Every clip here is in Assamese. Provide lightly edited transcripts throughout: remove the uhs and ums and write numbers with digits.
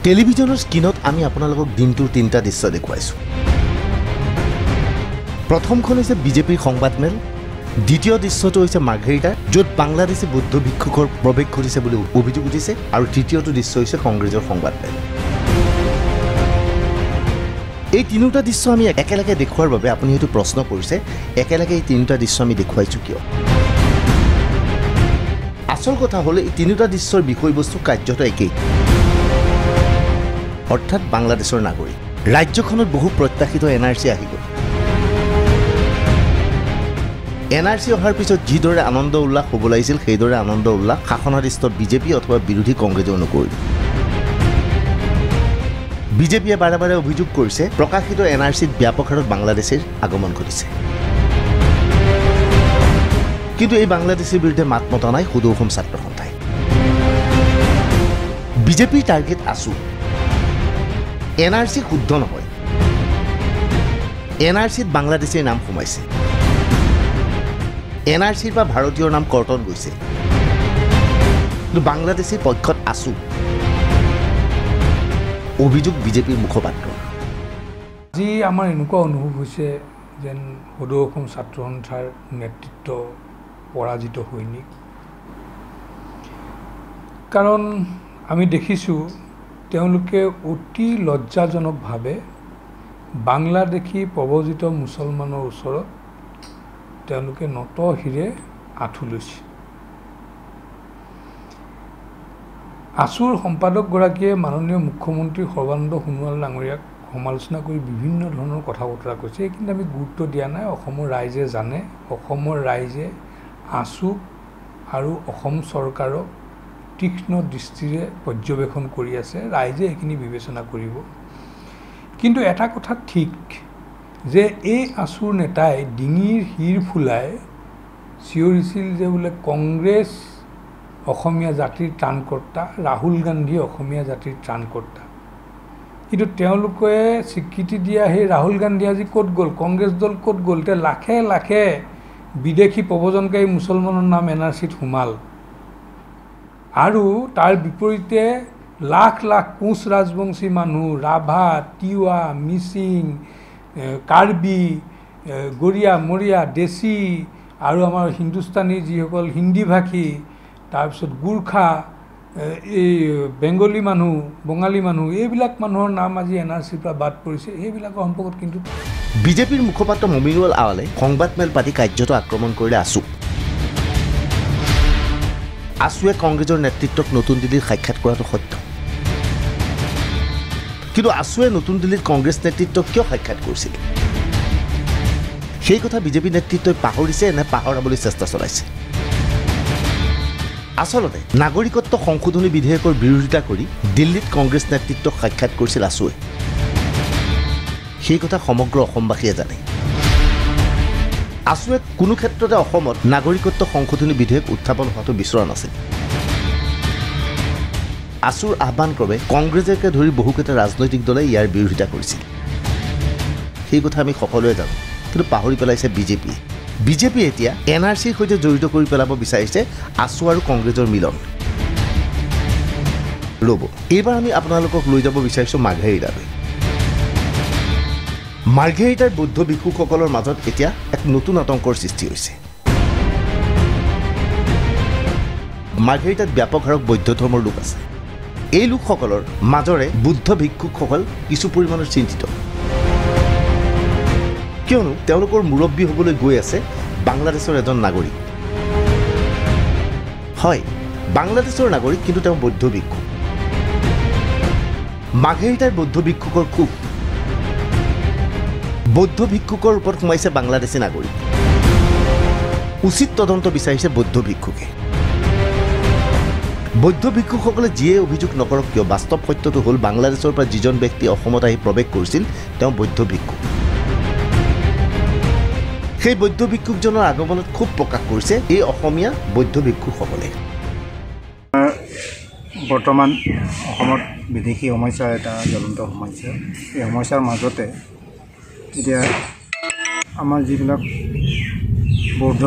টেলিভিজনৰ স্ক্ৰীনত আমি আপোনালোকক দিনটোৰ তিনিটা দৃশ্য দেখুৱাইছোঁ। প্ৰথমখন হৈছে বিজেপিৰ সংবাদমেল, দ্বিতীয় দৃশ্যটো হৈছে মাৰ্ঘেৰিটা, য'ত বাংলাদেশী বৌদ্ধ ভিক্ষুকৰ প্ৰৱেশ ঘটিছে বুলি অভিযোগ উঠিছে, আৰু তৃতীয়টো দৃশ্য হৈছে কংগ্ৰেছৰ সংবাদমেল। এই তিনিটা দৃশ্য আমি একেলগে দেখুৱাৰ বাবে আপুনি হয়তো প্ৰশ্ন কৰিছে, একেলগে এই তিনিটা দৃশ্য আমি দেখুৱাইছোঁ কিয়? আচল কথা হ'ল এই তিনিটা দৃশ্যৰ বিষয়বস্তু কাৰ্যত একেই, অৰ্থাৎ বাংলাদেশৰ নাগৰিক। ৰাজ্যখনত বহু প্ৰত্যাশিত NRC আহি গ'ল। NRC অহাৰ পিছত যিদৰে আনন্দ উল্লাস হ'ব লাগিছিল, সেইদৰে আনন্দ উল্লাস শাসনাধীষ্ঠ বিজেপি অথবা বিৰোধী কংগ্ৰেছেও নকৰিল। বিজেপিয়ে বাৰে বাৰে অভিযোগ কৰিছে প্ৰকাশিত NRCত ব্যাপক হাৰত বাংলাদেশীৰ আগমন ঘটিছে, কিন্তু এই বাংলাদেশীৰ বিৰুদ্ধে মাত মতা নাই সদৌ অসম ছাত্ৰ সন্থাই। বিজেপিৰ টাৰ্গেট আছু। NRC শুদ্ধ নহয়, NRCত বাংলাদেশীৰ নাম সোমাইছে, NRCৰ পৰা ভাৰতীয়ৰ নাম কৰ্তন গৈছে, কিন্তু বাংলাদেশীৰ পক্ষত আছু, অভিযোগ বিজেপিৰ মুখপাত্ৰ। আজি আমাৰ এনেকুৱা অনুভৱ হৈছে যেন সদৌ অসম ছাত্ৰ সন্থাৰ নেতৃত্ব পৰাজিত হৈ নি। কাৰণ আমি দেখিছোঁ তেওঁলোকে অতি লজ্জাজনকভাৱে বাংলাদেশী প্ৰব্ৰজিত মুছলমানৰ ওচৰত তেওঁলোকে নত শিৰে আঁঠু লৈছে। আছুৰ সম্পাদকগৰাকীয়ে মাননীয় মুখ্যমন্ত্ৰী সৰ্বানন্দ সোণোৱাল ডাঙৰীয়াক সমালোচনা কৰি বিভিন্ন ধৰণৰ কথা বতৰা কৈছে, এইখিনি আমি গুৰুত্ব দিয়া নাই। অসমৰ ৰাইজে জানে, অসমৰ ৰাইজে আছুক আৰু অসম চৰকাৰক তীক্ষ্ণ দৃষ্টিৰে পৰ্যবেক্ষণ কৰি আছে, ৰাইজে এইখিনি বিবেচনা কৰিব। কিন্তু এটা কথা ঠিক যে এই আছুৰ নেতাই ডিঙিৰ শিৰ ফুলাই চিঞৰিছিল যে বোলে কংগ্ৰেছ অসমীয়া জাতিৰ ত্ৰাণকৰ্তা, ৰাহুল গান্ধী অসমীয়া জাতিৰ ত্ৰাণকৰ্তা। কিন্তু তেওঁলোকে স্বীকৃতি দিয়া সেই ৰাহুল গান্ধী আজি ক'ত গ'ল, কংগ্ৰেছ দল ক'ত গ'ল? এতিয়া লাখে লাখে বিদেশী প্ৰব্ৰজনকাৰী মুছলমানৰ নাম NRCত সোমাল, আৰু তাৰ বিপৰীতে লাখ লাখ কোচ ৰাজবংশী মানুহ, ৰাভা, তিৱা, মিচিং, কাৰ্বি, গৰীয়া, মৰীয়া, দেশী আৰু আমাৰ হিন্দুস্তানী যিসকল হিন্দী ভাষী, তাৰপিছত গোৰ্খা, এই বেংগলী মানুহ, বঙালী মানুহ, এইবিলাক মানুহৰ নাম আজি NRCৰ পৰা বাদ পৰিছে। এইবিলাকৰ সম্পৰ্কত কিন্তু বিজেপিৰ মুখপাত্ৰ মমিনুল আৱালে সংবাদমেল পাতি কাৰ্যত আক্ৰমণ কৰিলে আছুক। আছুৱে কংগ্ৰেছৰ নেতৃত্বক নতুন দিল্লীত সাক্ষাৎ কৰাটো সত্য, কিন্তু আছুৱে নতুন দিল্লীত কংগ্ৰেছ নেতৃত্বক কিয় সাক্ষাৎ কৰিছিল, সেই কথা বিজেপি নেতৃত্বই পাহৰিছে নে পাহৰাবলৈ চেষ্টা চলাইছে? আচলতে নাগৰিকত্ব সংশোধনী বিধেয়কৰ বিৰোধিতা কৰি দিল্লীত কংগ্ৰেছ নেতৃত্বক সাক্ষাৎ কৰিছিল আছুৱে, সেই কথা সমগ্ৰ অসমবাসীয়ে জানে। আছুৱে কোনো ক্ষেত্ৰতে অসমত নাগৰিকত্ব সংশোধনী বিধেয়ক উত্থাপন হোৱাটো বিচৰা নাছিল। আছুৰ আহ্বান ক্ৰমে কংগ্ৰেছকে ধৰি বহুকেইটা ৰাজনৈতিক দলে ইয়াৰ বিৰোধিতা কৰিছিল, সেই কথা আমি সকলোৱে জানো, কিন্তু পাহৰি পেলাইছে বিজেপিয়ে। বিজেপিয়ে এতিয়া NRCৰ সৈতে জড়িত কৰি পেলাব বিচাৰিছে আছু আৰু কংগ্ৰেছৰ মিলন। ৰ'ব, এইবাৰ আমি আপোনালোকক লৈ যাব বিচাৰিছোঁ মাৰ্ঘেৰিটালৈ। মাৰ্ঘেৰিটাৰ বৌদ্ধ ভিক্ষুকসকলৰ মাজত এতিয়া এক নতুন আতংকৰ সৃষ্টি হৈছে। মাৰ্ঘেৰিটাত ব্যাপক হাৰত বৌদ্ধ ধৰ্মৰ লোক আছে। এই লোকসকলৰ মাজৰে বুদ্ধ ভিক্ষুকসকল কিছু পৰিমাণৰ চিন্তিত, কিয়নো তেওঁলোকৰ মুৰব্বী হ'বলৈ গৈ আছে বাংলাদেশৰ এজন নাগৰিক। হয়, বাংলাদেশৰ নাগৰিক, কিন্তু তেওঁ বৌদ্ধ ভিক্ষুক। মাৰ্ঘেৰিটাৰ বৌদ্ধ ভিক্ষুকৰ খুব বৌদ্ধ ভিক্ষুকৰ ওপৰত সোমাইছে বাংলাদেশী নাগৰিক। উচিত তদন্ত বিচাৰিছে বৌদ্ধ ভিক্ষুকে। বৌদ্ধ ভিক্ষুকসকলে যিয়ে অভিযোগ নকৰক কিয়, বাস্তৱ সত্যটো হ'ল বাংলাদেশৰ পৰা যিজন ব্যক্তি অসমত আহি প্ৰৱেশ কৰিছিল তেওঁ বৌদ্ধ ভিক্ষুক। সেই বৌদ্ধ ভিক্ষুকজনৰ আগমনত খুব প্ৰকাশ কৰিছে এই অসমীয়া বৌদ্ধ ভিক্ষুকসকলে। বৰ্তমান অসমত বিদেশী সমস্যা এটা জ্বলন্ত সমস্যা। এই সমস্যাৰ মাজতে এতিয়া আমাৰ যিবিলাক বৌদ্ধ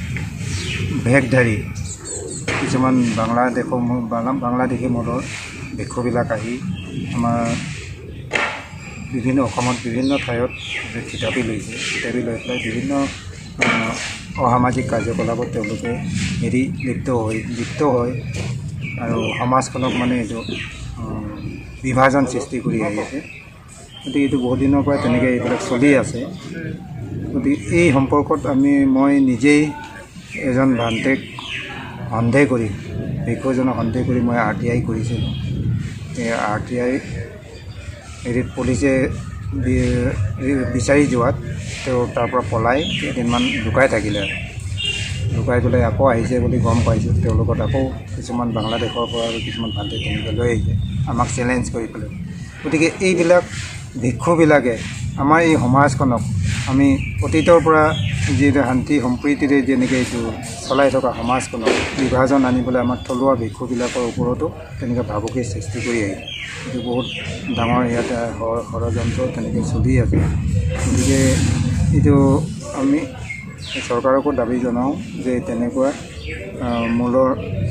ভেগধাৰী কিছুমান বাংলাদেশী মদৰ ভিক্ষুবিলাক আহি আমাৰ অসমত বিভিন্ন ঠাইত থিতাপি লৈছে। থিতাপি লৈ পেলাই বিভিন্ন অসামাজিক কাৰ্যকলাপত তেওঁলোকে লিপ্ত হয় আৰু সমাজখনক মানে এইটো বিভাজন সৃষ্টি কৰি আহি আছে। গতিকে এইটো বহুত দিনৰ পৰা তেনেকৈ এইবিলাক চলি আছে। গতিকে এই সম্পৰ্কত মই নিজেই এজন ভান্তেক সন্দেহ কৰি ভিক্ষুজনক সন্দেহ কৰি মই RTI কৰিছিলোঁ। এই RTI হেৰিত পুলিচে বিচাৰি যোৱাত তেওঁ তাৰ পৰা পলাই কেইদিনমান লুকাই থাকিলে। লুকাই পেলাই আকৌ আহিছে বুলি গম পাইছোঁ। তেওঁলোকত আকৌ কিছুমান বাংলাদেশৰ পৰা আৰু কিছুমান ভান্তে তেনেকৈ লৈ আহিছে আমাক চেলেঞ্জ কৰি পেলাই। গতিকে এইবিলাক ভিক্ষুবিলাকে আমাৰ এই সমাজখনক আমি অতীতৰ পৰা যিটো শান্তি সম্প্ৰীতিৰে যেনেকৈ এইটো চলাই থকা সমাজখনক বিভাজন আনিবলৈ আমাৰ থলুৱা ভিক্ষুবিলাকৰ ওপৰতো তেনেকৈ ভাবুকিৰ সৃষ্টি কৰি আহিছে। এইটো বহুত ডাঙৰ ইয়াতে ষড়যন্ত্ৰ তেনেকৈ চলি আছে। গতিকে এইটো আমি চৰকাৰকো দাবী জনাওঁ যে তেনেকুৱা মূলৰ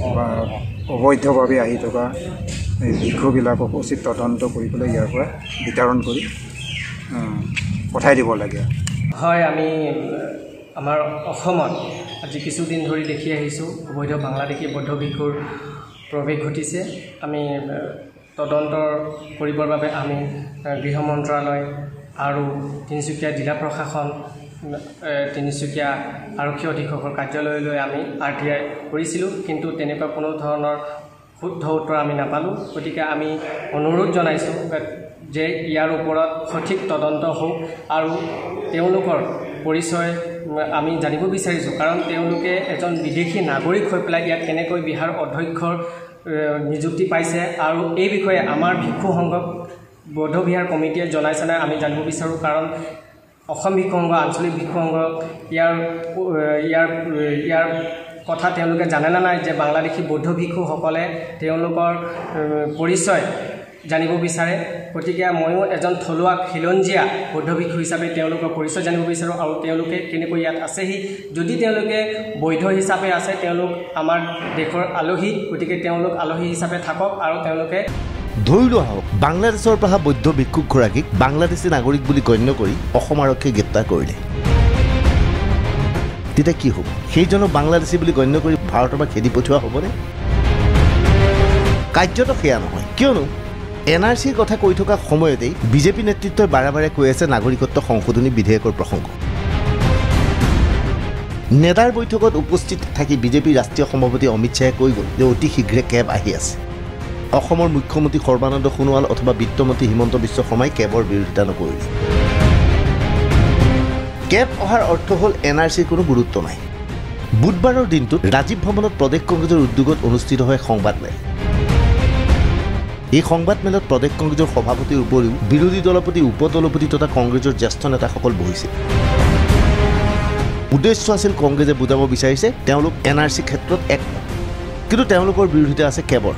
অবৈধভাৱে আহি থকা এই ভিক্ষুবিলাকক উচিত তদন্ত কৰি পেলাই ইয়াৰ পৰা বিতৰণ কৰি পঠাই দিব লাগে। হয়, আমি আমাৰ অসমত আজি কিছুদিন ধৰি দেখি আহিছোঁ অবৈধ বাংলাদেশী বৌদ্ধ ভিক্ষুৰ প্ৰৱেশ ঘটিছে। আমি তদন্ত কৰিবৰ বাবে আমি গৃহ মন্ত্ৰালয় আৰু তিনিচুকীয়া জিলা প্ৰশাসন, তিনিচুকীয়া আৰক্ষী অধীক্ষকৰ কাৰ্যালয়লৈ আমি RTI কৰিছিলোঁ, কিন্তু তেনেকুৱা কোনো ধৰণৰ শুদ্ধ উত্তৰ আমি নাপালোঁ। গতিকে আমি অনুৰোধ জনাইছোঁ যে ইয়াৰ ওপৰত সঠিক তদন্ত হওক আৰু তেওঁলোকৰ পৰিচয় আমি জানিব বিচাৰিছোঁ। কাৰণ তেওঁলোকে এজন বিদেশী নাগৰিক হৈ পেলাই ইয়াত কেনেকৈ বিহাৰ অধ্যক্ষৰ নিযুক্তি পাইছে আৰু এই বিষয়ে আমাৰ ভিক্ষু সংঘক বৌদ্ধ বিহাৰ কমিটিয়ে জনাইছে নাই আমি জানিব বিচাৰোঁ। কাৰণ অসম ভিক্ষু সংঘ, আঞ্চলিক ভিক্ষু সংঘ ইয়াৰ কথা তেওঁলোকে জানে নে নাই যে বাংলাদেশী বৌদ্ধ ভিক্ষুসকলে তেওঁলোকৰ পৰিচয় জানিব বিচাৰে। গতিকে ময়ো এজন থলুৱা খিলঞ্জীয়া বৌদ্ধ ভিক্ষু হিচাপে তেওঁলোকৰ পৰিচয় জানিব বিচাৰোঁ আৰু তেওঁলোকে কেনেকৈ ইয়াত আছেহি। যদি তেওঁলোকে বৈধ হিচাপে আছে, তেওঁলোক আমাৰ দেশৰ আলহী। গতিকে তেওঁলোক আলহী হিচাপে থাকক আৰু তেওঁলোকে ধৰি লোৱা হওক বাংলাদেশৰ পৰা বৌদ্ধ ভিক্ষুকগৰাকীক বাংলাদেশী নাগৰিক বুলি গণ্য কৰি অসম আৰক্ষীয়ে গ্ৰেপ্তাৰ কৰিলে। তেতিয়া কি হ'ব? সেইজনক বাংলাদেশী বুলি গণ্য কৰি ভাৰতৰ পৰা খেদি পঠিওৱা হ'বনে? কাৰ্যত সেয়া নহয়। কিয়নো NRCৰ কথা কৈ থকা সময়তেই বিজেপি নেতৃত্বই বাৰে বাৰে কৈ আছে নাগৰিকত্ব সংশোধনী বিধেয়কৰ প্ৰসংগ। নেডাৰ বৈঠকত উপস্থিত থাকি বিজেপিৰ ৰাষ্ট্ৰীয় সভাপতি অমিত শ্বাহে কৈ গ'ল যে অতি শীঘ্ৰে কেব আহি আছে। অসমৰ মুখ্যমন্ত্ৰী সৰ্বানন্দ সোণোৱাল অথবা বিত্তমন্ত্ৰী হিমন্ত বিশ্ব শৰ্মাই কেবৰ বিৰোধিতা নকৰিলে। কেব অহাৰ অৰ্থ হ'ল NRCৰ কোনো গুৰুত্ব নাই। বুধবাৰৰ দিনটোত ৰাজীৱ ভৱনত প্ৰদেশ কংগ্ৰেছৰ উদ্যোগত অনুষ্ঠিত হয় সংবাদমেল। এই সংবাদমেলত প্ৰদেশ কংগ্ৰেছৰ সভাপতিৰ উপৰিও বিৰোধী দলপতি, উপদলপতি তথা কংগ্ৰেছৰ জ্যেষ্ঠ নেতাসকল বহিছিল। উদ্দেশ্য আছিল কংগ্ৰেছে বুজাব বিচাৰিছে তেওঁলোক NRC ক্ষেত্ৰত একমত, কিন্তু তেওঁলোকৰ বিৰোধিতা আছে কেবৰ।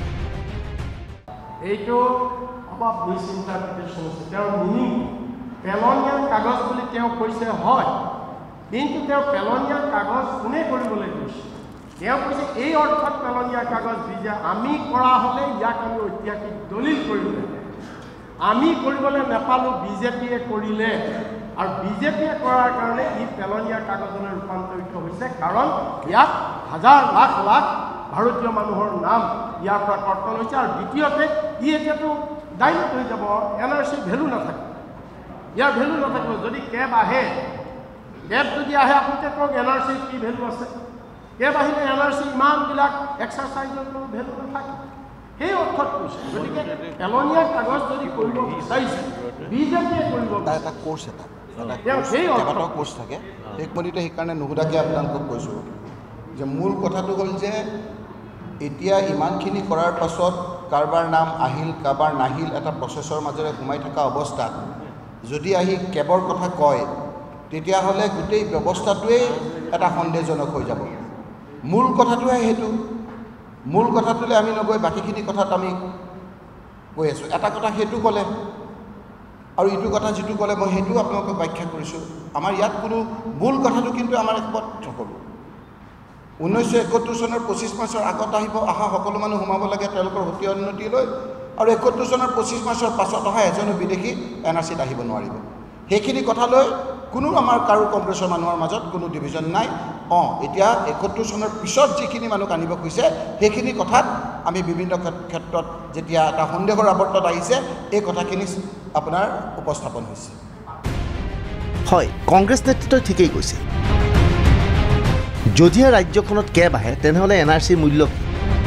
এইটো অলপ মিছইণ্টাৰপ্ৰিটেশ্যন হৈছে। তেওঁৰ মিনিং পেলনীয়া কাগজ বুলি তেওঁ কৈছে হয়, কিন্তু তেওঁ পেলনীয়া কাগজ কোনে কৰিবলৈ কৈছে? তেওঁ কৈছে এই অৰ্থত পেলনীয়া কাগজ যে আমি কৰা হ'লে ইয়াক আমি ঐতিহাসিক দলিল কৰিলে, আমি কৰিবলৈ নাপালোঁ, বিজেপিয়ে কৰিলে আৰু বিজেপিয়ে কৰাৰ কাৰণে ই পেলনীয়া কাগজলৈ ৰূপান্তৰিত হৈছে। কাৰণ ইয়াত হাজাৰ লাখ লাখ ভাৰতীয় মানুহৰ নাম ইয়াৰ পৰা কৰ্তন হৈছে আৰু দ্বিতীয়তে ই এতিয়াতো ডাইৰেক্ট হৈ যাব। NRC ভেলু নাথাকে, ইয়াৰ ভেলু নাথাকিব। যদি কেব আহে, কেব যদি আহে আপুনি কওক NRC কি ভেলু আছে? কেব আহিলে NRC ইমানবিলাক এক্সাৰচাইজৰ কোনো ভেলু নাথাকে। সেই অৰ্থত কৈছে। গতিকে পেলনীয়া কাগজ যদি কৰিব বিচাৰিছে বিজেপিয়ে কৰিব এটা কোৰ্চ কেইবাটাও কোৰ্চ থাকে। শেষপতিতে সেইকাৰণে নুসুধাকৈ আপোনালোকক কৈছোঁ যে মূল কথাটো হ'ল যে এতিয়া ইমানখিনি কৰাৰ পাছত কাৰোবাৰ নাম আহিল, কাৰোবাৰ নাহিল, এটা প্ৰচেছৰ মাজেৰে সোমাই থকা অৱস্থাত যদি আহি কেবৰ কথা কয়, তেতিয়াহ'লে গোটেই ব্যৱস্থাটোৱেই এটা সন্দেহজনক হৈ যাব। মূল কথাটোৱে সেইটো। মূল কথাটোলৈ আমি নগৈ বাকীখিনি কথাত আমি কৈ আছোঁ। এটা কথা সেইটো ক'লে আৰু ইটো কথা যিটো ক'লে মই সেইটোও আপোনালোকক ব্যাখ্যা কৰিছোঁ। আমাৰ ইয়াত কোনো মূল কথাটো কিন্তু আমাৰ একমত নকৰোঁ। 1971 চনৰ 25 মাৰ্চৰ আগত অহা সকলো মানুহ সোমাব লাগে তেওঁলোকৰ সতীয় অনুমতি লৈ, আৰু 71 চনৰ 25 মাৰ্চৰ পাছত অহা এজনো বিদেশী NRCত আহিব নোৱাৰিব। সেইখিনি কথা লৈ কোনো আমাৰ কাৰো কংগ্ৰেছৰ মানুহৰ মাজত কোনো ডিভিজন নাই। এতিয়া 71 চনৰ পিছত যিখিনি মানুহ আনিব কৈছে সেইখিনি কথাত আমি বিভিন্ন ক্ষেত্ৰত যেতিয়া এটা সন্দেহৰ আৱৰ্তত আহিছে এই কথাখিনি আপোনাৰ উপস্থাপন হৈছে। হয়, কংগ্ৰেছ নেতৃত্বই ঠিকেই কৈছে। যদিহে ৰাজ্যখনত কেব আহে তেনেহ'লে NRCৰ মূল্য কি?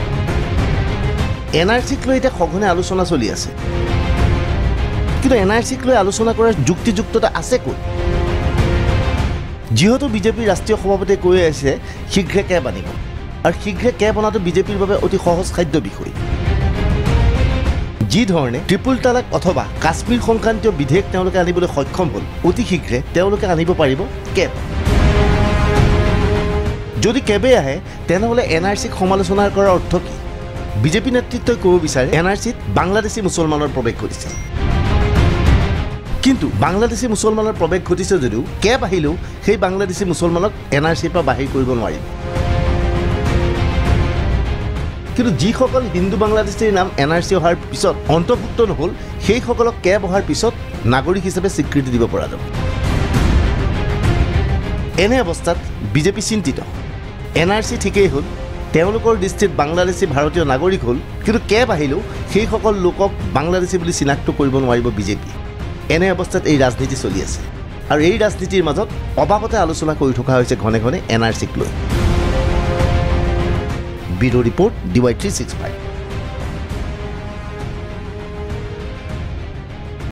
NRCক লৈ এতিয়া সঘনে আলোচনা চলি আছে, কিন্তু NRCক লৈ আলোচনা কৰাৰ যুক্তিযুক্ততা আছে ক'ত? যিহেতু বিজেপিৰ ৰাষ্ট্ৰীয় সভাপতিয়ে কৈ আছে শীঘ্ৰে কেব আনিব, আৰু শীঘ্ৰে কেব অনাটো বিজেপিৰ বাবে অতি সহজসাধ্য বিষয়। যি ধৰণে ট্ৰিপল তালাক অথবা কাশ্মীৰ সংক্ৰান্তীয় বিধেয়ক তেওঁলোকে আনিবলৈ সক্ষম হ'ল, অতি শীঘ্ৰে তেওঁলোকে আনিব পাৰিব কেব। যদি কেবেই আহে তেনেহ'লে NRCক সমালোচনা কৰাৰ অৰ্থ কি? বিজেপি নেতৃত্বই ক'ব বিচাৰে NRCত বাংলাদেশী মুছলমানৰ প্ৰৱেশ ঘটিছে, কিন্তু বাংলাদেশী মুছলমানৰ প্ৰৱেশ ঘটিছে যদিও কেব আহিলেও সেই বাংলাদেশী মুছলমানক NRCৰ পৰা বাহিৰ কৰিব নোৱাৰিব। কিন্তু যিসকল হিন্দু বাংলাদেশীৰ নাম NRC অহাৰ পিছত অন্তৰ্ভুক্ত নহ'ল, সেইসকলক কেব অহাৰ পিছত নাগৰিক হিচাপে স্বীকৃতি দিব পৰা যাব। এনে অৱস্থাত বিজেপি চিন্তিত। NRC ঠিকেই হ'ল, তেওঁলোকৰ দৃষ্টিত বাংলাদেশী ভাৰতীয় নাগৰিক হ'ল, কিন্তু কেব আহিলেও সেইসকল লোকক বাংলাদেশী বুলি চিনাক্ত কৰিব নোৱাৰিব বিজেপি। এনে অৱস্থাত এই ৰাজনীতি চলি আছে, আৰু এই ৰাজনীতিৰ মাজত অবাকতে আলোচনা কৰি থকা হৈছে ঘনে ঘনে NRCক লৈ। Bureau' report DY365।